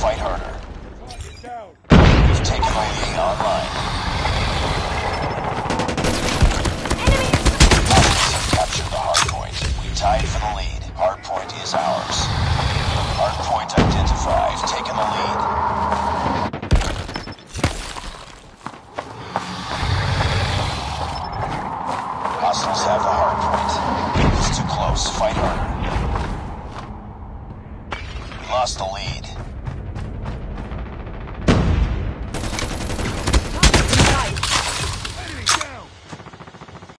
fight harder. We've taken the lead online. Opposites have captured the hard point. We tied for the lead. Hard point is ours. Hard point identified. Taking the lead. Hostiles have the hard point. It's too close. Fight harder. We lost the lead.